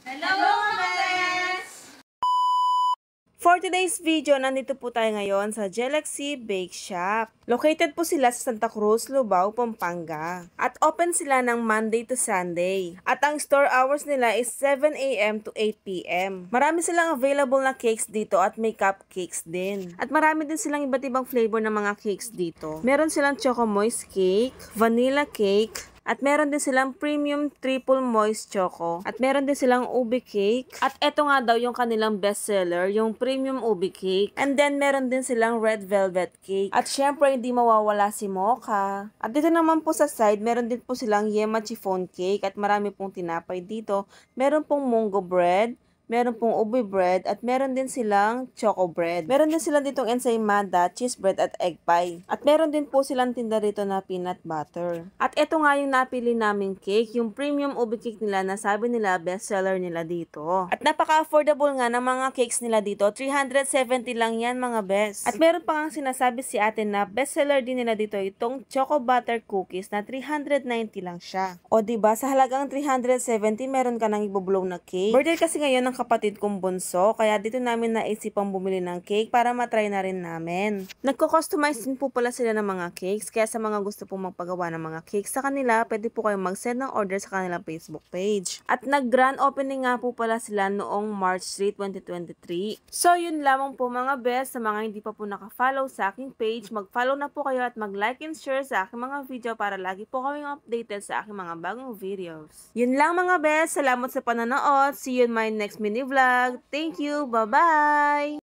Hello mga bes! For today's video, nandito po tayo ngayon sa Galaxy Bake Shop. Located po sila sa Santa Cruz, Lubao, Pampanga. At open sila ng Monday to Sunday. At ang store hours nila is 7 a.m. to 8 p.m. Marami silang available na cakes dito at may cupcakes din. At marami din silang iba't ibang flavor ng mga cakes dito. Meron silang Choco Moist Cake, Vanilla Cake, at meron din silang premium triple moist choco. At meron din silang ube cake. At eto nga daw yung kanilang bestseller, yung premium ube cake. And then meron din silang red velvet cake. At syempre hindi mawawala si mocha. At dito naman po sa side, meron din po silang yema chiffon cake. At marami pong tinapay dito. Meron pong munggo bread. Meron pong ube bread at meron din silang choco bread. Meron din silang ditong ensaymada, cheese bread at egg pie. At meron din po silang tinda rito na peanut butter. At ito nga yung napili naming cake, yung premium ube cake nila na sabi nila bestseller nila dito. At napaka-affordable nga ng mga cakes nila dito, 370 lang yan mga best. At meron pa nga sinasabi si ate na bestseller din nila dito itong choco butter cookies na 390 lang siya. O diba, sa halagang 370 meron ka nang ibublow na cake. Birthday kasi ngayon ng kapatid kong bunso, kaya dito namin naisipang bumili ng cake para matry na rin namin. Nagko-customize din po pala sila ng mga cakes, kaya sa mga gusto pong magpagawa ng mga cakes sa kanila, pwede po kayong mag-send ng order sa kanilang Facebook page. At nag-grand opening nga po pala sila noong March 3, 2023. So yun lamang po mga best, sa mga hindi pa po naka-follow sa aking page, mag-follow na po kayo at mag-like and share sa aking mga video para lagi po kaming updated sa aking mga bagong videos. Yun lang mga best, salamat sa panonood, see you in my next mini vlog. Thank you. Bye-bye.